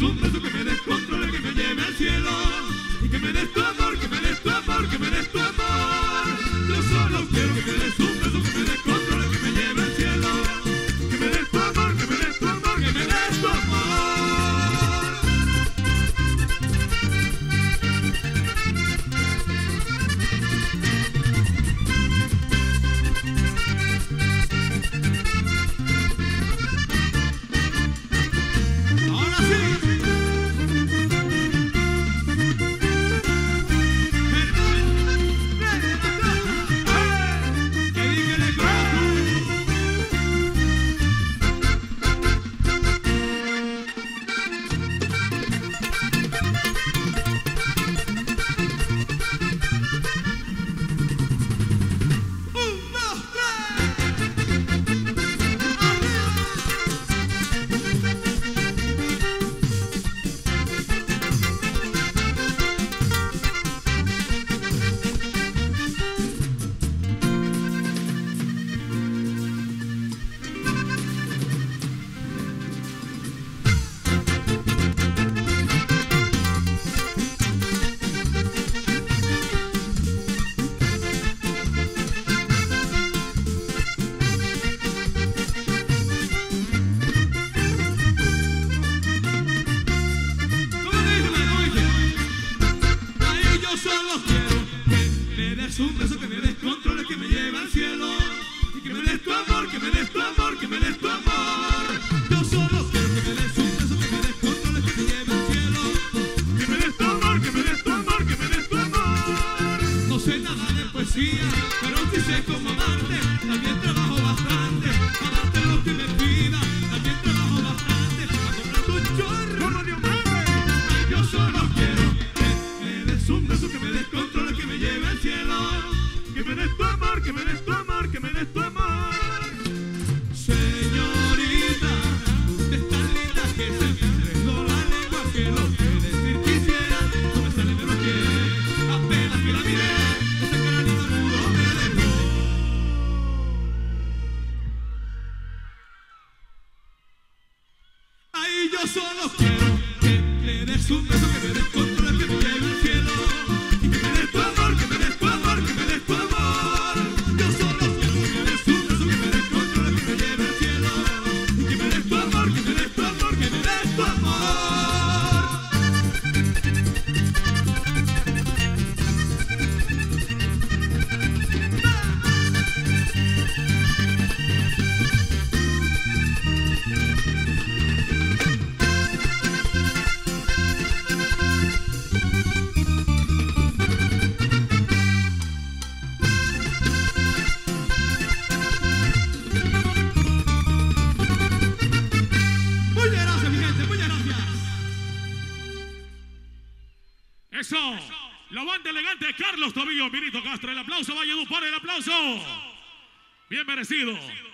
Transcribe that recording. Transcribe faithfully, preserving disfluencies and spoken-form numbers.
des un beso, que me descontrole, que me lleve al cielo. Y que me des tu amor, que me des tu amor, que me des tu amor. Yo solo quiero que me des un beso, que me descontrole, que me lleve al cielo. Que me des tu amor, que me des tu amor, que me des tu amor. Un beso, que me descontrole, que me lleve al cielo. Y que me des tu amor, que me des tu amor, que me des tu amor. Yo solo quiero que me des un beso, que me descontrole, que me lleve al cielo. Que me des tu amor, que me des tu amor, que me des tu amor. No sé nada de poesía, pero sí sé cómo amarte. También trabajo bastante para darte lo que me pida. También trabajo bastante para comprar tu chorro de amor. Yo solo quiero que me des un beso, que me descontrole, que me lleve al cielo. Que me des tu amor, que me des tu amor, que me des tu amor. Señorita, usted es tan linda que se me enredó la lengua, que lo que decir quisiera no me sale, me lo quiere. Apenas que la miré, esa cara ni mudo me dejó. Ahí yo solo quiero que me des un beso, que me descontrole, que me lleve al cielo. Y que me des tu amor, que me des tu amor, que me des tu amor. Yo solo quiero que me des un beso, que me descontrole, que me lleve al cielo. Y que me des tu amor, que me des tu amor, que me des tu amor. Eso, la banda elegante de Carlos Tobillo, Vinito Castro, el aplauso, Valledupar, el aplauso, bien merecido.